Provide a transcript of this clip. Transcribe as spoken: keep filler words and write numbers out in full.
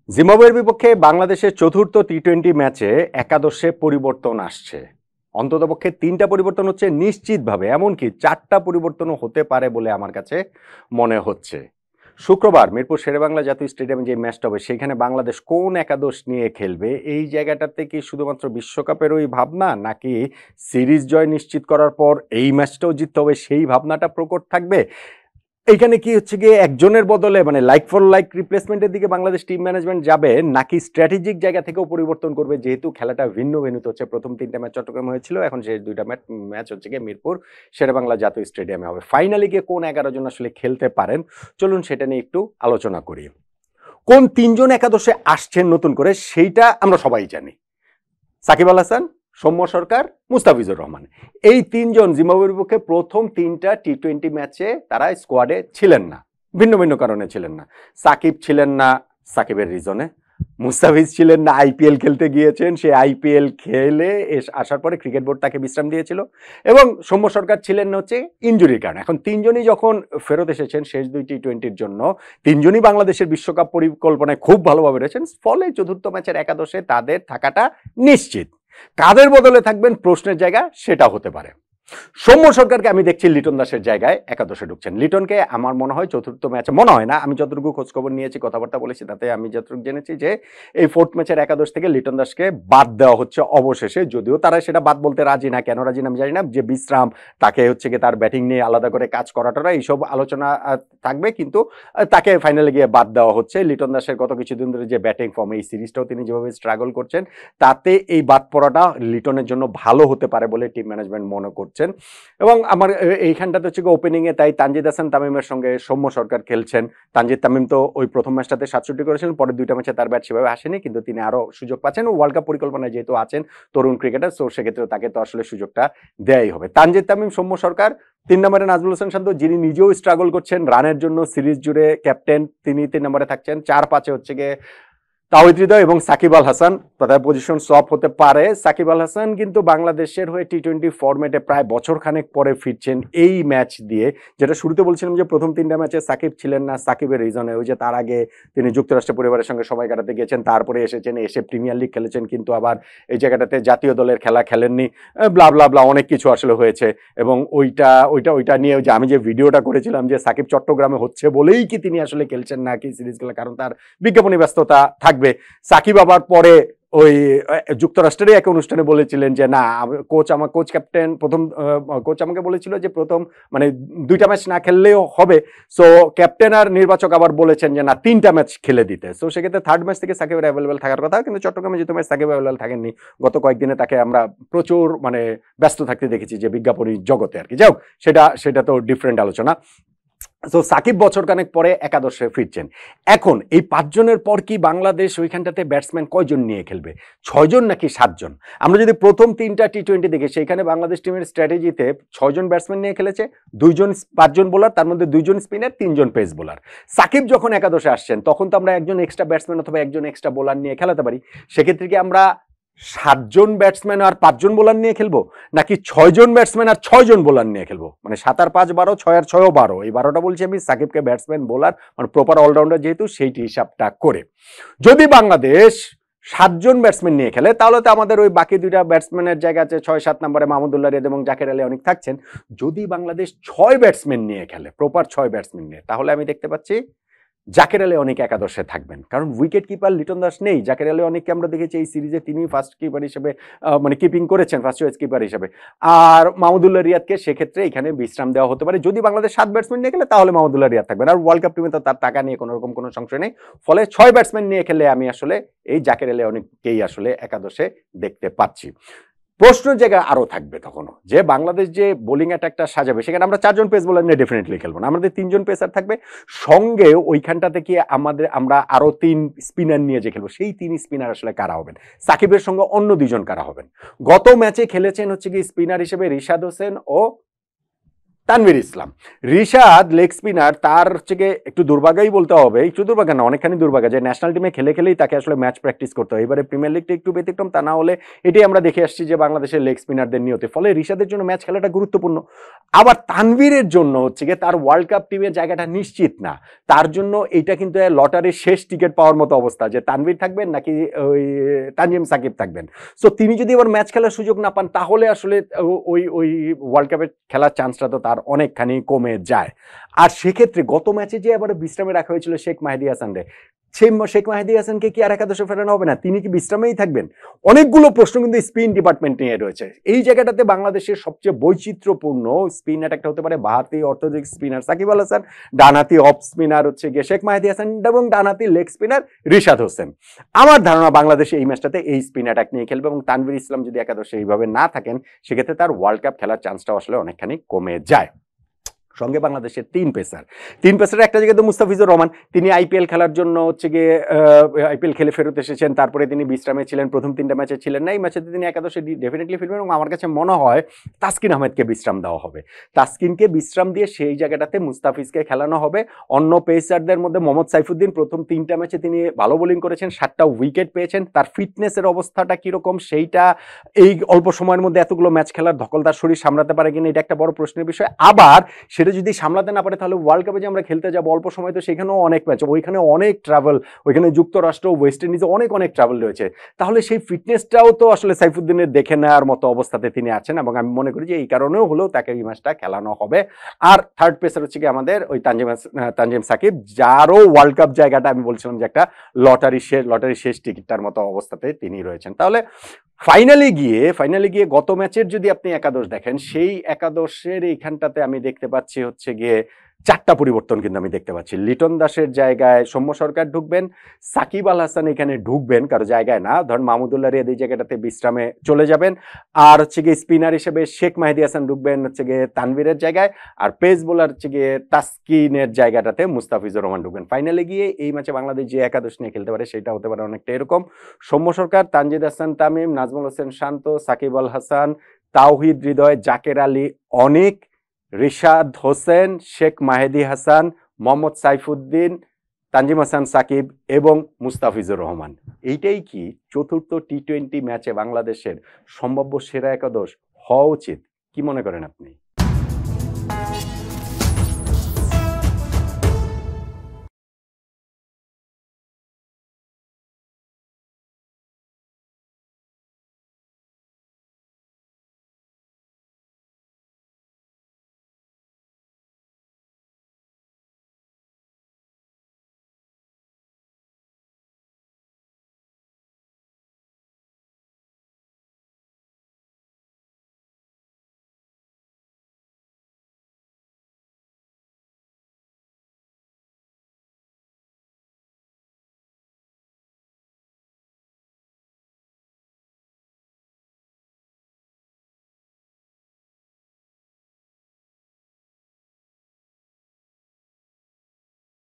জিম্বাবুয়ের বিপক্ষে বাংলাদেশের চতুর্থ টি টোয়েন্টি ম্যাচে একাদশে পরিবর্তন আসছে। অন্ততপক্ষে তিনটা পরিবর্তন হচ্ছে নিশ্চিতভাবে, এমনকি চারটা পরিবর্তনও হতে পারে বলে আমার কাছে মনে হচ্ছে। শুক্রবার মিরপুর শেরেবাংলা জাতীয় স্টেডিয়ামে যে ম্যাচটা হবে সেখানে বাংলাদেশ কোন একাদশ নিয়ে খেলবে, এই জায়গাটাতে কি শুধুমাত্র বিশ্বকাপের ওই ভাবনা, নাকি সিরিজ জয় নিশ্চিত করার পর এই ম্যাচটাও জিততে হবে সেই ভাবনাটা প্রকট থাকবে? এইখানে কি হচ্ছে গিয়ে একজনের বদলে মানে লাইক ফর লাইক রিপ্লেসমেন্টের দিকে বাংলাদেশ টিম ম্যানেজমেন্ট যাবে, নাকি স্ট্র্যাটেজিক জায়গা থেকেও পরিবর্তন করবে? যেহেতু খেলাটা ভিন্ন ভেন্যুতে হচ্ছে, প্রথম তিনটা ম্যাচ চট্টগ্রামে হয়েছিল, এখন শেষ দুইটা ম্যাচ ম্যাচ হচ্ছে গিয়ে মিরপুর শেরেবাংলা জাতীয় স্টেডিয়ামে হবে। ফাইনালি গিয়ে কোন এগারো জন আসলে খেলতে পারেন, চলুন সেটা নিয়ে একটু আলোচনা করি। কোন তিনজন একাদশে আসছেন নতুন করে সেইটা আমরা সবাই জানি। সাকিব আল হাসান, সৌম্য সরকার, মুস্তাফিজুর রহমান, এই তিনজন জিম্বাবুয়ের বিপক্ষে প্রথম তিনটা টি টোয়েন্টি ম্যাচে তারা স্কোয়াডে ছিলেন না, ভিন্ন ভিন্ন কারণে ছিলেন না। সাকিব ছিলেন না সাকিবের রিজনে, মুস্তাফিজ ছিলেন না, আইপিএল খেলতে গিয়েছেন, সে আইপিএল খেলে আসার পরে ক্রিকেট বোর্ড তাকে বিশ্রাম দিয়েছিল, এবং সৌম্য সরকার ছিলেন না হচ্ছে ইনজুরির কারণে। এখন তিনজনই যখন ফেরত এসেছেন শেষ দুই টি টোয়েন্টির জন্য, তিনজনই বাংলাদেশের বিশ্বকাপ পরিকল্পনায় খুব ভালোভাবে রয়েছেন, ফলে চতুর্থ ম্যাচের একাদশে তাদের থাকাটা নিশ্চিত। কাদের বদলে থাকবেন প্রশ্নের জায়গা সেটা হতে পারে। সৌম্য সরকারকে আমি দেখছি লিটন দাসের জায়গায় একাদশে ঢুকছেন। লিটনকে আমার মনে হয় চতুর্থ ম্যাচে, মনে হয় না, আমি যতটুকু খোঁজখবর নিয়েছি, কথাবার্তা বলেছি, তাতে আমি যতটুকু জেনেছি যে এই ফোর্থ ম্যাচের একাদশ থেকে লিটন দাসকে বাদ দেওয়া হচ্ছে অবশেষে। যদিও তারা সেটা বাদ বলতে রাজি না, কেন রাজি না আমি জানি না, যে বিশ্রাম, তাকে হচ্ছে গিয়ে তার ব্যাটিং নিয়ে আলাদা করে কাজ করাটা, এইসব আলোচনা থাকবে, কিন্তু তাকে ফাইনালে গিয়ে বাদ দেওয়া হচ্ছে। লিটন দাসের গত কিছুদিন ধরে যে ব্যাটিং ফর্ম, এই সিরিজটাও তিনি যেভাবে স্ট্রাগল করছেন, তাতে এই বাদ পড়াটা লিটনের জন্য ভালো হতে পারে বলে টিম ম্যানেজমেন্ট মনে করছেন। এবং আমার এইখানটাতে হচ্ছে ওপেনিং এ তাই তানজিদ হাসান তামিমের সঙ্গে সৌম্য সরকার খেলছেন। তানজিদ তামিম তো ওই প্রথম ম্যাচটাতে সাতষট্টি করেছিলেন, পরের দুইটা ম্যাচে তার ব্যাট সেভাবে আসেনি, কিন্তু তিনি আরো সুযোগ পাচ্ছেন। ওয়ার্ল্ড কাপ পরিকল্পনায় যেহেতু আছেন তরুণ ক্রিকেটার, সো সেক্ষেত্রে তাকে তো আসলে সুযোগটা দেয়াই হবে। তানজিদ তামিম, সৌম্য সরকার। তিন নম্বরে নাজমুল হোসেন শান্ত, যিনি নিজেও স্ট্রাগল করছেন রানের জন্য সিরিজ জুড়ে, ক্যাপ্টেন, তিনি তিন নম্বরে থাকছেন। চার পাঁচে হচ্ছে গিয়ে তাওহিদ হৃদয় এবং সাকিব আল হাসান, তাদের পজিশন সোয়াপ হতে পারে। সাকিব আল হাসান কিন্তু বাংলাদেশের হয়ে টি টোয়েন্টি ফরম্যাটে প্রায় বছর খানেক পরে ফিরছেন এই ম্যাচ দিয়ে। যেটা শুরুতে বলছিলাম যে প্রথম তিনটা ম্যাচে সাকিব ছিলেন না সাকিবের রিজনে, ওই যে তার আগে তিনি যুক্তরাষ্ট্র পরিবারের সঙ্গে সময় কাটাতে গিয়েছেন, তারপরে এসেছেন, এসে প্রিমিয়ার লিগ খেলেছেন, কিন্তু আবার এই জায়গাটাতে জাতীয় দলের খেলা খেলেননি, ব্লা ব্লা ব্লা অনেক কিছু আসলে হয়েছে। এবং ওইটা ওইটা ওইটা নিয়ে যে আমি যে ভিডিওটা করেছিলাম যে সাকিব চট্টগ্রামে হচ্ছে বলেই কি তিনি আসলে খেলছেন না কি সিরিজ খেলা, কারণ তার বিজ্ঞাপনী ব্যস্ততা থাকবে। সাকিব আবার পরে ওই যুক্তরাষ্ট্রের এক অনুষ্ঠানে বলেছিলেন যে না, কোচ আমার কোচ ক্যাপ্টেন প্রথম কোচ আমাকে বলেছিল যে প্রথম মানে দুইটা ম্যাচ না খেললেও হবে, সো ক্যাপ্টেন আর নির্বাচক আবার বলেছেন যে না তিনটা ম্যাচ খেলে দিতে। সো সেক্ষেত্রে থার্ড ম্যাচ থেকে সাকিবের অ্যাভেলেবেল থাকার কথা, কিন্তু চট্টগ্রামে যেহেতু ম্যাচ সাকিব অ্যাভেলেবেল থাকেননি, গত কয়েকদিনে তাকে আমরা প্রচুর মানে ব্যস্ত থাকতে দেখেছি যে বিজ্ঞাপনী জগতে আর কি। যাই হোক, সেটা সেটা তো ডিফারেন্ট আলোচনা। সো সাকিব বছর খানেক পরে একাদশে ফিরছেন। এখন এই পাঁচজনের পর কি বাংলাদেশ ওইখানটাতে ব্যাটসম্যান কয়জন নিয়ে খেলবে, ছয়জন নাকি সাতজন? আমরা যদি প্রথম তিনটা টি টোয়েন্টি দেখি, সেইখানে বাংলাদেশ টিমের স্ট্র্যাটেজিতে ছয়জন ব্যাটসম্যান নিয়ে খেলেছে, দুইজন পাঁচজন বোলার, তার মধ্যে দুইজন স্পিনার, তিনজন পেস বোলার। সাকিব যখন একাদশে আসছেন তখন তো আমরা একজন এক্সট্রা ব্যাটসম্যান অথবা একজন এক্সট্রা বোলার নিয়ে খেলাতে পারি। সেক্ষেত্রে কি আমরা সাতজন ব্যাটসম্যান আর পাঁচজন বোলার নিয়ে খেলবো, নাকি ছয়জন ব্যাটসম্যান আর ছয়জন বোলার নিয়ে খেলবো? মানে সাত আর পাঁচ বারো, ছয় আর ছয় বারো, এই বারোটা বলছি আমি সাকিবকে ব্যাটসম্যান বোলার মানে প্রপার অলরাউন্ডার যেহেতু, সেইটি হিসাবটা করে যদি বাংলাদেশ সাতজন ব্যাটসম্যান নিয়ে খেলে, তাহলে তো আমাদের ওই বাকি দুইটা ব্যাটসম্যানের জায়গা আছে, ছয় সাত নম্বরে মাহমুদুল্লাহ রিয়াদ এবং জাকের আলী অনেক থাকছেন। যদি বাংলাদেশ ছয় ব্যাটসম্যান নিয়ে খেলে, প্রপার ছয় ব্যাটসম্যান নিয়ে, তাহলে আমি দেখতে পাচ্ছি জাকের আলী অনেক একাদশে থাকবেন, কারণ উইকেট কিপার লিটন দাস নেই। জাকের আলী অনেককে আমরা দেখেছি এই সিরিজে তিনি ফার্স্ট কিপার হিসেবে মানে কিপিং করেছেন, ফার্স্ট চয়েস কিপার হিসেবে। আর মাহমুদুল্লাহ রিয়াদকে সেক্ষেত্রে এখানে বিশ্রাম দেওয়া হতে পারে। যদি বাংলাদেশ সাত ব্যাটসম্যান নিয়ে খেলে তাহলে মাহমুদুল্লাহ রিয়াদ থাকবেন, আর ওয়ার্ল্ড কাপ টিমে তো তার টাকা নিয়ে কোনো রকম কোনো সংশয় নেই। ফলে ছয় ব্যাটসম্যান নিয়ে খেলে আমি আসলে এই জাকের আলী অনেককেই আসলে একাদশে দেখতে পাচ্ছি। প্রশ্নের জায়গা আরো থাকবে তখনও, যে বাংলাদেশ যে বোলিং অ্যাটাকটা সাজাবে, সেখানে আমরা চারজন পেস বোলার নিয়ে ডেফিনেটলি খেলবো না, আমাদের তিনজন পেসার থাকবে, সঙ্গে ওইখানটা থেকে আমাদের আমরা আরো তিন স্পিনার নিয়ে যে খেলবো, সেই তিন স্পিনার আসলে কারা হবেন? সাকিবের সঙ্গে অন্য দুজন কারা হবেন? গত ম্যাচে খেলেছেন হচ্ছে কি স্পিনার হিসেবে রিশাদ হোসেন ও তানভীর ইসলাম। রিশাদ লেগ স্পিনার, তার হচ্ছে গিয়ে একটু দুর্ভাগ্যই বলতে হবে, একটু দুর্ভাগ্য না অনেকখানি দুর্ভাগ্য যে ন্যাশনাল টিমে খেলে খেলেই তাকে আসলে ম্যাচ প্র্যাকটিস করতে হয়। এবারে প্রিমিয়ার লিগটা একটু ব্যতিক্রম, তা না হলে এটাই আমরা দেখে আসছি যে বাংলাদেশের লেগ স্পিনারদের নিয়তে, ফলে রিশাদের জন্য ম্যাচ খেলাটা গুরুত্বপূর্ণ। আবার তানভীরের জন্য হচ্ছে গিয়ে তার ওয়ার্ল্ড কাপ টিমের জায়গাটা নিশ্চিত না, তার জন্য এটা কিন্তু লটারির শেষ টিকিট পাওয়ার মতো অবস্থা যে তানভীর থাকবেন নাকি ওই তানজিম সাকিব থাকবেন। সো তিনি যদি এবার ম্যাচ খেলার সুযোগ না পান তাহলে আসলে ওই ওই ওয়ার্ল্ড কাপের খেলার চান্সটা তো তার অনেকখানি কমে যায়। আর সেক্ষেত্রে গত ম্যাচে যে এবার বিশ্রামে রাখা হয়েছিল শেখ মাহেদী হাসানরে, সেই শেখ মাহেদী হাসানকে কি আর একাদশে ফেরানো হবে না? তিনি কি বিশ্রামেই থাকবেন? অনেকগুলো প্রশ্ন কিন্তু স্পিন ডিপার্টমেন্ট নিয়ে রয়েছে। এই জায়গাটাতে বাংলাদেশের সবচেয়ে বৈচিত্র্যপূর্ণ স্পিন অ্যাটাকটা হতে পারে বাঁহাতি অর্থোডক্স স্পিনার সাকিব আল হাসান, ডানহাতি অফ স্পিনার হচ্ছে গিয়ে শেখ মাহেদী হাসান এবং ডানহাতি লেগ স্পিনার রিশাদ হোসেন। আমার ধারণা বাংলাদেশে এই ম্যাচটাতে এই স্পিন অ্যাটাক নিয়ে খেলবে এবং তানভীর ইসলাম যদি একাদশে এইভাবে না থাকেন সেক্ষেত্রে তার ওয়ার্ল্ড কাপ খেলার চান্সটাও আসলে অনেকখানি কমে যায়। সঙ্গে বাংলাদেশের তিন পেসার, তিন পেসারের একটা জায়গায় তো মুস্তাফিজুর রহমান, তিনি আইপিএল খেলার জন্য হচ্ছে গিয়ে আইপিএল খেলে ফেরত এসেছেন, তারপরে তিনি বিশ্রামে ছিলেন, প্রথম তিনটা ম্যাচে ছিলেন না, এই ম্যাচে তিনি একাদশে ডেফিনেটলি ফিরবেন এবং আমার কাছে মনে হয় তাসকিন আহমেদকে বিশ্রাম দেওয়া হবে। তাসকিনকে বিশ্রাম দিয়ে সেই জায়গাটাতে মুস্তাফিজকে খেলানো হবে। অন্য পেসারদের মধ্যে মোহাম্মদ সাইফুদ্দিন প্রথম তিনটা ম্যাচে তিনি ভালো বোলিং করেছেন, সাতটা উইকেট পেয়েছেন, তার ফিটনেসের অবস্থাটা কিরকম সেইটা এই অল্প সময়ের মধ্যে এতগুলো ম্যাচ খেলার ধকল তার শরীর সামলাতে পারে কিনা এটা একটা বড় প্রশ্নের বিষয়। আবার সেটা যদি সামলাতে না পারে তাহলে ওয়ার্ল্ড কাপে যে আমরা খেলতে যাব অল্প সময়, তো সেখানেও অনেক ম্যাচ, ওইখানে অনেক ট্রাভেল, ওইখানে যুক্তরাষ্ট্র ওয়েস্ট ইন্ডিজে অনেক অনেক ট্রাভেল রয়েছে, তাহলে সেই ফিটনেসটাও তো আসলে সাইফুদ্দিনের দেখে নেওয়ার মতো অবস্থাতে তিনি আছেন এবং আমি মনে করি যে এই কারণেও হলেও তাকে এই ম্যাচটা খেলানো হবে। আর থার্ড পেসার হচ্ছে কি আমাদের ওই তানজিম তানজিম সাকিব, যারও ওয়ার্ল্ড কাপ জায়গাটা আমি বলছিলাম যে একটা লটারি শেষ লটারি শেষ টিকিটটার মতো অবস্থাতে তিনি রয়েছেন। তাহলে ফাইনালি গিয়ে ফাইনালি গিয়ে গত ম্যাচের যদি আপনি একাদশ দেখেন সেই একাদশের এইখানটাতে আমি দেখতে পাচ্ছি হচ্ছে গিয়ে চারটা পরিবর্তন কিন্তু আমি দেখতে পাচ্ছি। লিটন দাসের জায়গায় সৌম্য সরকার ঢুকবেন, সাকিব আল হাসান এখানে ঢুকবেন কারো জায়গায় না, ধরেন মাহমুদুল্লাহ রিয়াদ এই জায়গাটাতে বিশ্রামে চলে যাবেন, আর হচ্ছে গিয়ে স্পিনার হিসেবে শেখ মাহেদী হাসান ঢুকবেন হচ্ছে গিয়ে তানভীরের জায়গায়, আর পেস বোলার হচ্ছে গিয়ে তাসকিনের জায়গাটাতে মুস্তাফিজুর রহমান ঢুকবেন। ফাইনালে গিয়ে এই ম্যাচে বাংলাদেশ যে একাদশ নিয়ে খেলতে পারে সেটা হতে পারে অনেকটা এরকম: সৌম্য সরকার, তানজিদ হাসান তামিম, নাজমুল হোসেন শান্ত, সাকিব আল হাসান, তাওহিদ হৃদয়, জাকের আলী অনিক, রিশাদ হোসেন, শেখ মাহেদী হাসান, মোহাম্মদ সাইফুদ্দিন, তানজিম হাসান সাকিব এবং মুস্তাফিজুর রহমান। এইটাই কি চতুর্থ টি টোয়েন্টি ম্যাচে বাংলাদেশের সম্ভাব্য সেরা একাদশ হওয়া উচিত? কি মনে করেন আপনি?